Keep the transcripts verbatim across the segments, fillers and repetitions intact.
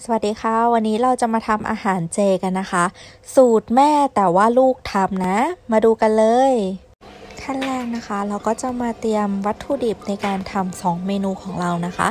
สวัสดีค่ะวันนี้เราจะมาทำอาหารเจกันนะคะสูตรแม่แต่ว่าลูกทำนะมาดูกันเลยขั้นแรกนะคะเราก็จะมาเตรียมวัตถุดิบในการทำสองเมนูของเรานะคะ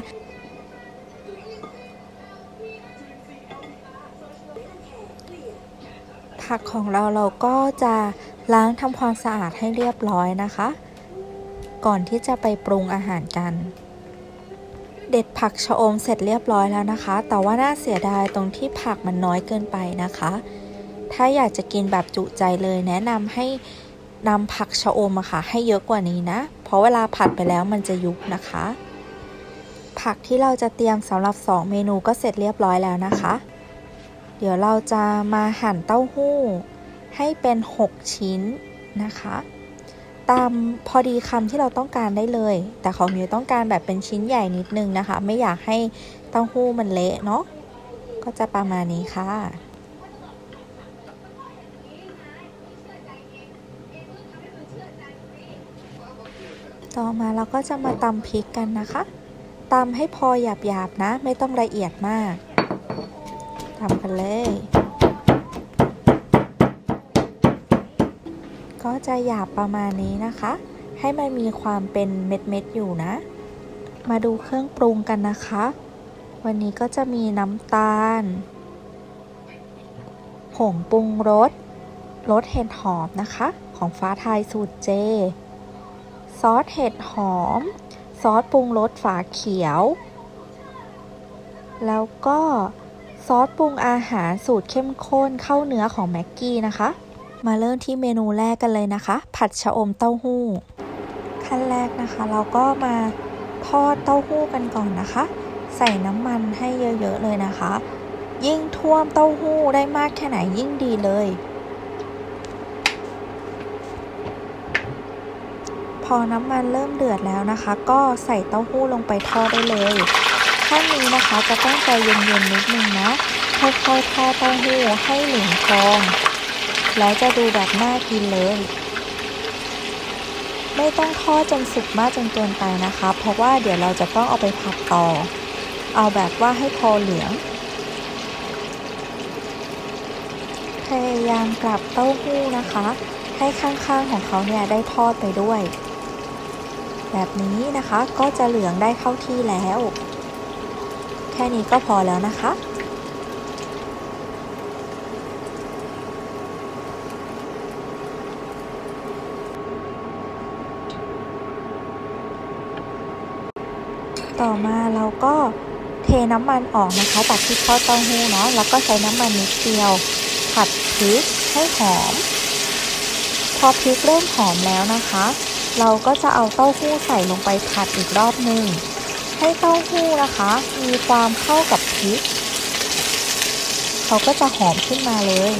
ผักของเราเราก็จะล้างทำความสะอาดให้เรียบร้อยนะคะก่อนที่จะไปปรุงอาหารกันเด็ดผักชะอมเสร็จเรียบร้อยแล้วนะคะแต่ว่าน่าเสียดายตรงที่ผักมันน้อยเกินไปนะคะถ้าอยากจะกินแบบจุใจเลยแนะนำให้นำผักชะอมอะค่ะให้เยอะกว่านี้นะเพราะเวลาผัดไปแล้วมันจะยุบนะคะผักที่เราจะเตรียมสำหรับสองเมนูก็เสร็จเรียบร้อยแล้วนะคะเดี๋ยวเราจะมาหั่นเต้าหู้ให้เป็นหกชิ้นนะคะตามพอดีคำที่เราต้องการได้เลยแต่ของมิวต้องการแบบเป็นชิ้นใหญ่นิดนึงนะคะไม่อยากให้เต้าหู้มันเละเนาะก็จะประมาณนี้ค่ะต่อมาเราก็จะมาตำพริกกันนะคะตำให้พอหยาบๆนะไม่ต้องละเอียดมากตำกันเลยก็จะหยาบประมาณนี้นะคะให้มันมีความเป็นเม็ดๆอยู่นะมาดูเครื่องปรุงกันนะคะวันนี้ก็จะมีน้ำตาลผงปรุงรสรสเห็ดหอมนะคะของฟ้าไทยสูตรเจซอสเห็ดหอมซอสปรุงรสฝาเขียวแล้วก็ซอสปรุงอาหารสูตรเข้มข้นเข้าเนื้อของแม็กกี้นะคะมาเริ่มที่เมนูแรกกันเลยนะคะผัดชะอมเต้าหู้ขั้นแรกนะคะเราก็มาทอดเต้าหู้กันก่อนนะคะใส่น้ำมันให้เยอะๆเลยนะคะยิ่งท่วมเต้าหู้ได้มากแค่ไหนยิ่งดีเลยพอน้ำมันเริ่มเดือดแล้วนะคะก็ใส่เต้าหู้ลงไปทอดได้เลยขั้นนี้นะคะจะต้องใจเย็นๆนิดนึงนะค่อยๆทอดเต้าหู้ให้เหลืองทองแล้วจะดูแบบน่ากินเลยไม่ต้องทอดจนสุกมากจนเกินไปนะคะเพราะว่าเดี๋ยวเราจะต้องเอาไปผัดต่อเอาแบบว่าให้พอเหลืองพยายามกลับเต้าหู้นะคะให้ข้างๆของเขาเนี่ยได้ทอดไปด้วยแบบนี้นะคะก็จะเหลืองได้เข้าที่แล้วแค่นี้ก็พอแล้วนะคะต่อมาเราก็เทน้ำมันออกนะคะจากที่ทอดเต้าหู้เนาะแล้วก็ใช้น้ำมันนิดเดียวผัดพริกให้หอมพอพริกเริ่มหอมแล้วนะคะเราก็จะเอาเต้าหู้ใส่ลงไปผัดอีกรอบหนึ่งให้เต้าหู้นะคะมีความเข้ากับพริกเขาก็จะหอมขึ้นมาเลย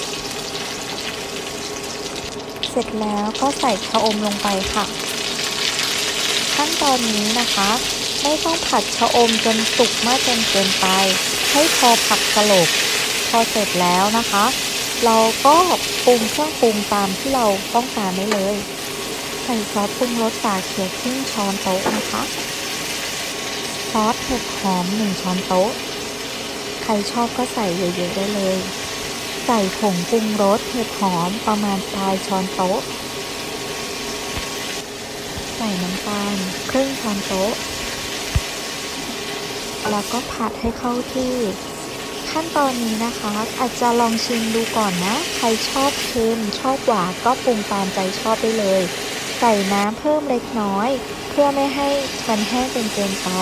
เสร็จแล้วก็ใส่ชะอมลงไปค่ะขั้นตอนนี้นะคะไม่ต้องผัดชะอมจนสุกมากจนเกินไปให้พอผักสลบพอเสร็จแล้วนะคะเราก็ปรุงเครื่องปรุงตามที่เราต้องการได้เลยใส่ซอสปรุงรสฝาเขียวครึ่งช้อนโต๊ะนะคะซอสเห็ดหอมหนึ่งช้อนโต๊ะใครชอบก็ใส่เยอะๆได้เลยใส่ผงปรุงรสเห็ดหอมประมาณปลายช้อนโต๊ะใส่น้ำตาลครึ่งช้อนโต๊ะแล้วก็ผัดให้เข้าที่ขั้นตอนนี้นะคะอาจจะลองชิมดูก่อนนะใครชอบเค็มชอบหวานก็ปรุงตามใจชอบได้เลยใส่น้ำเพิ่มเล็กน้อยเพื่อไม่ให้มันแห้งจนเกินไป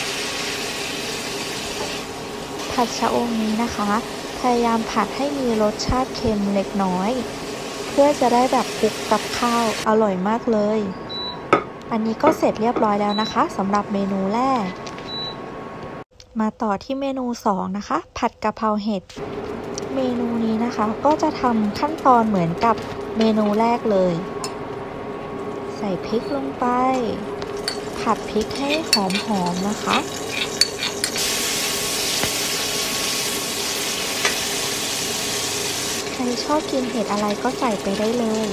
ผัดชะอมนี้นะคะพยายามผัดให้มีรสชาติเค็มเล็กน้อยเพื่อจะได้แบบคลุกกับข้าวอร่อยมากเลยอันนี้ก็เสร็จเรียบร้อยแล้วนะคะสำหรับเมนูแรกมาต่อที่เมนูสองนะคะผัดกะเพราเห็ดเมนูนี้นะคะก็จะทำขั้นตอนเหมือนกับเมนูแรกเลยใส่พริกลงไปผัดพริกให้หอมๆนะคะใครชอบกินเห็ดอะไรก็ใส่ไปได้เลย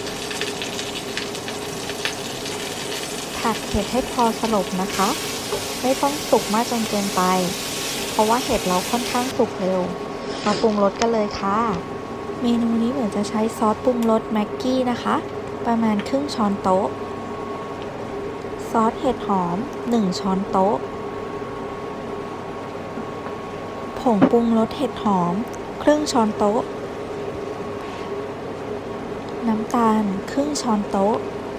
ผัดเห็ดให้พอสลบนะคะไม่ต้องสุกมากจนเกินไปเพราะว่าเห็ดเราค่อนข้างสุกเร็วมาปรุงรสกันเลยค่ะเมนูนี้เหมือนจะใช้ซอสปรุงรสแม็กกี้นะคะประมาณครึ่งช้อนโต๊ะซอสเห็ดหอมหนึ่งช้อนโต๊ะผงปรุงรสเห็ดหอมครึ่งช้อนโต๊ะน้ำตาลครึ่งช้อนโต๊ะ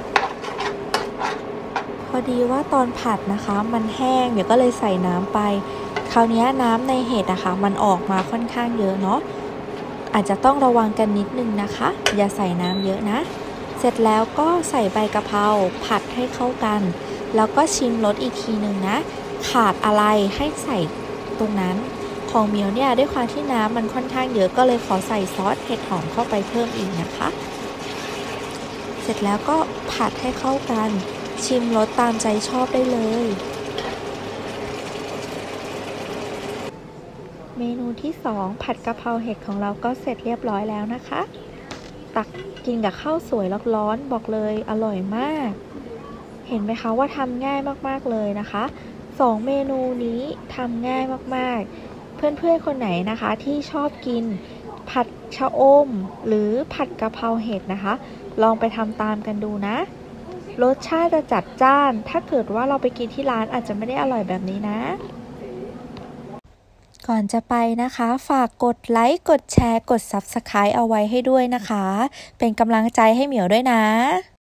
พอดีว่าตอนผัดนะคะมันแห้งเดี๋ยวก็เลยใส่น้ำไปคราวนี้น้ำในเห็ดนะคะมันออกมาค่อนข้างเยอะเนาะอาจจะต้องระวังกันนิดนึงนะคะอย่าใส่น้ำเยอะนะเสร็จแล้วก็ใส่ใบกะเพราผัดให้เข้ากันแล้วก็ชิมรสอีกทีหนึ่งนะขาดอะไรให้ใส่ตรงนั้นของเหมียวเนี่ยด้วยความที่น้ำมันค่อนข้างเยอะก็เลยขอใส่ซอสเห็ดหอมเข้าไปเพิ่มอีกนะคะเสร็จแล้วก็ผัดให้เข้ากันชิมรสตามใจชอบได้เลยเมนูที่สองผัดกะเพราเห็ดของเราก็เสร็จเรียบร้อยแล้วนะคะตักกินกับข้าวสวยร้อนๆบอกเลยอร่อยมากเห็นไหมคะว่าทำง่ายมากๆเลยนะคะสองเมนูนี้ทำง่ายมากๆเพื่อนๆคนไหนนะคะที่ชอบกินผัดชะอมหรือผัดกะเพราเห็ดนะคะลองไปทำตามกันดูนะรสชาติจะจัดจ้านถ้าเกิดว่าเราไปกินที่ร้านอาจจะไม่ได้อร่อยแบบนี้นะก่อนจะไปนะคะฝากกดไลค์กดแชร์กด ซับสไครบ์ เอาไว้ให้ด้วยนะคะเป็นกำลังใจให้เหมียวด้วยนะ